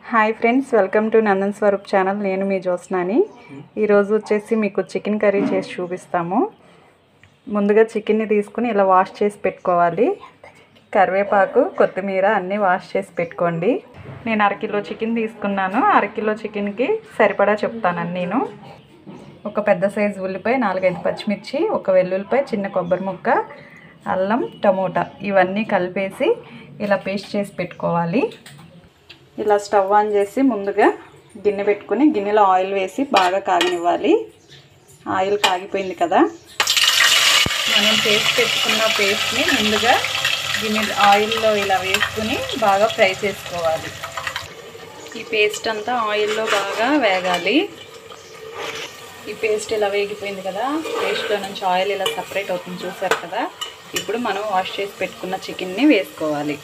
Hi friends, welcome to Nandan Swaroop channel. నేను మీ జ్యోత్స్నాని. ఈరోజు వచ్చేసి మీకు చికెన్ కర్రీ చేసి చూపిస్తాము. ముందుగా చికెన్ని తీసుకుని ఇలా వాష్ చేసి పెట్టుకోవాలి. కరివేపాకు, కొత్తిమీర అన్నీ వాష్ చేసి పెట్టుకోండి. నేను అరకిలో చికెన్ తీసుకున్నాను. అరకిలో చికెన్కి సరిపడా చెప్తాను నేను. ఒక పెద్ద సైజు ఉల్లిపాయ, 4-5 పచ్చిమిర్చి, ఒక వెల్లుల్లిపాయ, చిన్న కొబ్బరి ముక్క, అల్లం, టమోటా ఇవన్నీ కలిపేసి ఇలా పేస్ట్ చేసి పెట్టుకోవాలి. ఇలా స్టవ్ ఆన్ చేసి ముందుగా గిన్నె పెట్టుకుని గిన్నెలో ఆయిల్ వేసి బాగా కాగనివ్వాలి. ఆయిల్ కాగిపోయింది కదా, మనం చేసి పెట్టుకున్న పేస్ట్ని ముందుగా గిన్నె ఆయిల్లో ఇలా వేసుకుని బాగా ఫ్రై చేసుకోవాలి. ఈ పేస్ట్ అంతా ఆయిల్లో బాగా వేగాలి. ఈ పేస్ట్ ఇలా వేగిపోయింది కదా, పేస్ట్లో నుంచి ఆయిల్ ఇలా సపరేట్ అవుతుంది, చూసారు కదా. ఇప్పుడు మనం వాష్ చేసి పెట్టుకున్న చికెన్ని వేసుకోవాలి.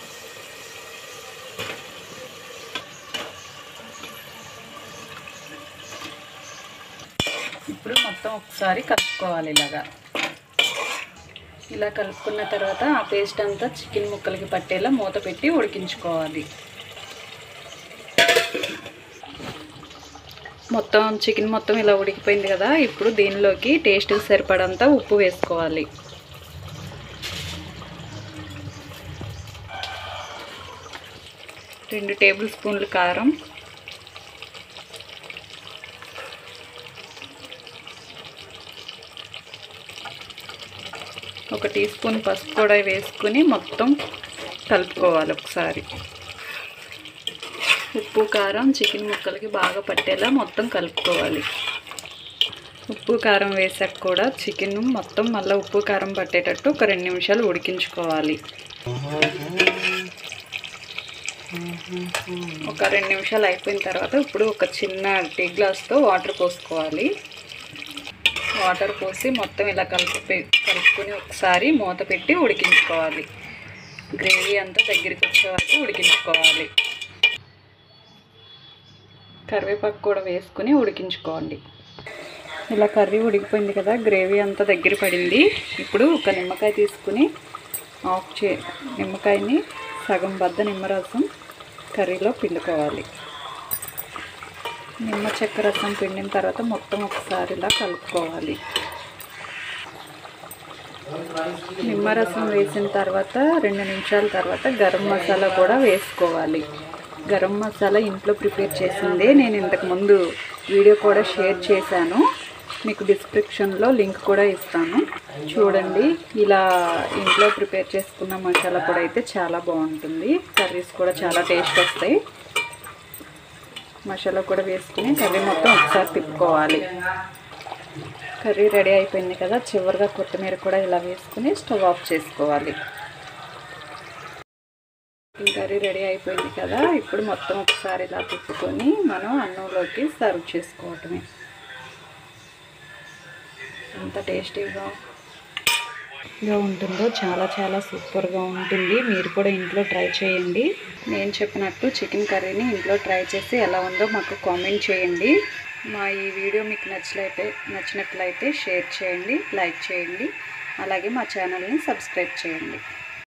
ఇప్పుడు మొత్తం ఒకసారి కలుపుకోవాలి. ఇలా కలుపుకున్న తర్వాత ఆ పేస్ట్ అంతా చికెన్ ముక్కలకి పట్టేలా మూత పెట్టి ఉడికించుకోవాలి. చికెన్ మొత్తం ఇలా ఉడికిపోయింది కదా, ఇప్పుడు దీనిలోకి టేస్ట్కి సరిపడంత ఉప్పు వేసుకోవాలి. రెండు టేబుల్ స్పూన్లు కారం, ఒక టీ స్పూన్ పసుపు కూడా వేసుకుని మొత్తం కలుపుకోవాలి ఒకసారి. ఉప్పు కారం చికెన్ ముక్కలకి బాగా పట్టేలా మొత్తం కలుపుకోవాలి. ఉప్పు కారం వేసాక కూడా చికెన్ మొత్తం మళ్ళీ ఉప్పు కారం పట్టేటట్టు ఒక 2 నిమిషాలు ఉడికించుకోవాలి. ఒక 2 నిమిషాలు అయిపోయిన తర్వాత ఇప్పుడు ఒక చిన్న టీ గ్లాస్తో వాటర్ పోసుకోవాలి. వాటర్ పోసి మొత్తం ఇలా కలుపుకొని ఒకసారి మూత పెట్టి ఉడికించుకోవాలి. గ్రేవీ అంతా దగ్గరికి వచ్చే వరకు ఉడికించుకోవాలి. కరివేపాకు కూడా వేసుకుని ఉడికించుకోండి. ఇలా కర్రీ ఉడికిపోయింది కదా, గ్రేవీ అంతా దగ్గర పడింది. ఇప్పుడు ఒక నిమ్మకాయ తీసుకుని నిమ్మకాయని సగం బద్ద నిమ్మరసం కర్రీలో పిండుకోవాలి. నిమ్మ చెక్క రసం పిండిన తర్వాత మొత్తం ఒకసారి ఇలా కలుపుకోవాలి. నిమ్మరసం వేసిన తర్వాత 2 నిమిషాల తర్వాత గరం మసాలా కూడా వేసుకోవాలి. గరం మసాలా ఇంట్లో ప్రిపేర్ చేసిందే, నేను ఇంతకుముందు వీడియో కూడా షేర్ చేశాను, మీకు డిస్క్రిప్షన్లో లింక్ కూడా ఇస్తాను, చూడండి. ఇలా ఇంట్లో ప్రిపేర్ చేసుకున్న మసాలా కూడా అయితే చాలా బాగుంటుంది. కర్రీస్ కూడా చాలా టేస్ట్ వస్తాయి. మసాలా కూడా వేసుకుని కర్రీ మొత్తం ఒకసారి తిప్పుకోవాలి. కర్రీ రెడీ అయిపోయింది కదా, చివరిగా కొత్తిమీర కూడా ఇలా వేసుకుని స్టవ్ ఆఫ్ చేసుకోవాలి. కర్రీ రెడీ అయిపోయింది కదా, ఇప్పుడు మొత్తం ఒకసారి ఇలా తిప్పుకొని మనం అన్నంలోకి సర్వ్ చేసుకోవటమే. ఎంత టేస్టీగా ఉంటుందో, చాలా సూపర్గా ఉంటుంది. మీరు కూడా ఇంట్లో ట్రై చేయండి. నేను చెప్పినట్టు చికెన్ కర్రీని ఇంట్లో ట్రై చేసి ఎలా ఉందో మాకు కామెంట్ చేయండి. మా ఈ వీడియో మీకు నచ్చినట్లయితే షేర్ చేయండి, లైక్ చేయండి, అలాగే మా ఛానల్ని సబ్స్క్రైబ్ చేయండి.